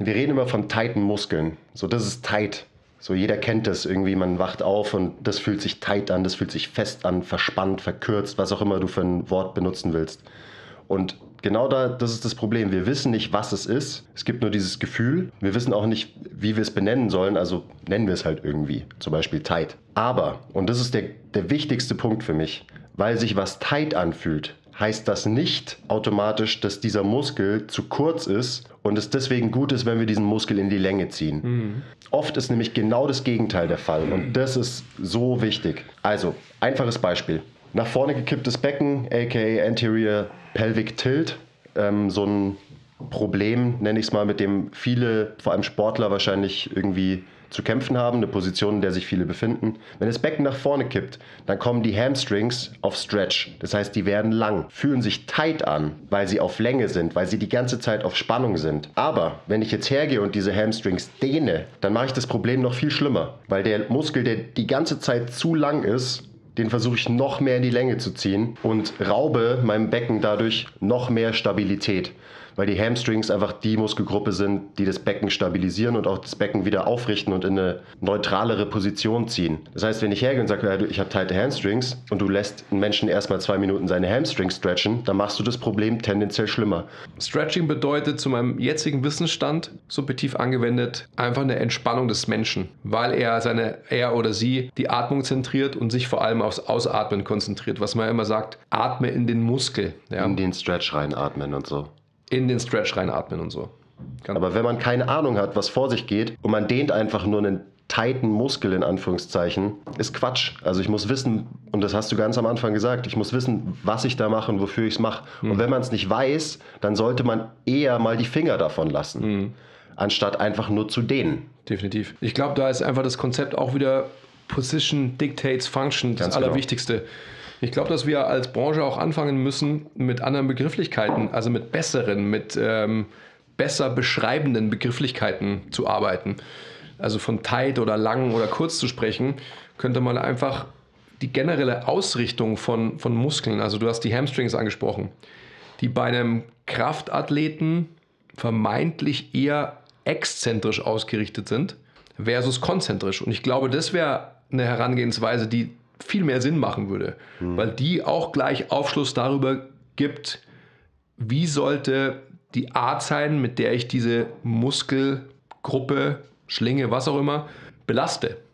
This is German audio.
wir reden immer von tighten Muskeln. So, das ist tight. So, jeder kennt das irgendwie, man wacht auf und das fühlt sich tight an, das fühlt sich fest an, verspannt, verkürzt, was auch immer du für ein Wort benutzen willst. Und genau das ist das Problem. Wir wissen nicht, was es ist. Es gibt nur dieses Gefühl. Wir wissen auch nicht, wie wir es benennen sollen, also nennen wir es halt irgendwie, zum Beispiel tight. Aber, und das ist der wichtigste Punkt für mich, weil sich was tight anfühlt, heißt das nicht automatisch, dass dieser Muskel zu kurz ist und es deswegen gut ist, wenn wir diesen Muskel in die Länge ziehen. Mhm. Oft ist nämlich genau das Gegenteil der Fall und das ist so wichtig. Also, einfaches Beispiel. Nach vorne gekipptes Becken, aka Anterior Pelvic Tilt, so ein Problem, nenne ich es mal, mit dem viele, vor allem Sportler, wahrscheinlich irgendwie zu kämpfen haben, eine Position, in der sich viele befinden. Wenn das Becken nach vorne kippt, dann kommen die Hamstrings auf Stretch. Das heißt, die werden lang, fühlen sich tight an, weil sie auf Länge sind, weil sie die ganze Zeit auf Spannung sind. Aber wenn ich jetzt hergehe und diese Hamstrings dehne, dann mache ich das Problem noch viel schlimmer, weil der Muskel, der die ganze Zeit zu lang ist, den versuche ich noch mehr in die Länge zu ziehen und raube meinem Becken dadurch noch mehr Stabilität. Weil die Hamstrings einfach die Muskelgruppe sind, die das Becken stabilisieren und auch das Becken wieder aufrichten und in eine neutralere Position ziehen. Das heißt, wenn ich hergehe und sage, ja, ich habe tighte Hamstrings und du lässt einen Menschen erstmal 2 Minuten seine Hamstrings stretchen, dann machst du das Problem tendenziell schlimmer. Stretching bedeutet zu meinem jetzigen Wissensstand, subjektiv angewendet, einfach eine Entspannung des Menschen, weil er oder sie die Atmung zentriert und sich vor allem aufs Ausatmen konzentriert, was man immer sagt, atme in den Muskel. Ja. In den Stretch reinatmen und so. In den Stretch reinatmen und so. Aber wenn man keine Ahnung hat, was vor sich geht und man dehnt einfach nur einen tighten Muskel in Anführungszeichen, ist Quatsch. Also ich muss wissen, und das hast du ganz am Anfang gesagt, ich muss wissen, was ich da mache und wofür ich es mache. Und wenn man es nicht weiß, dann sollte man eher mal die Finger davon lassen, anstatt einfach nur zu dehnen. Definitiv. Ich glaube, da ist einfach das Konzept auch wieder Position dictates Function, das Allerwichtigste. Genau. Ich glaube, dass wir als Branche auch anfangen müssen, mit anderen Begrifflichkeiten, also mit besseren, mit besser beschreibenden Begrifflichkeiten zu arbeiten. Also von tight oder lang oder kurz zu sprechen, könnte man einfach die generelle Ausrichtung von Muskeln, also du hast die Hamstrings angesprochen, die bei einem Kraftathleten vermeintlich eher exzentrisch ausgerichtet sind versus konzentrisch. Und ich glaube, das wäre eine Herangehensweise, die viel mehr Sinn machen würde, weil die auch gleich Aufschluss darüber gibt, wie sollte die Art sein, mit der ich diese Muskelgruppe, Schlinge, was auch immer, belaste.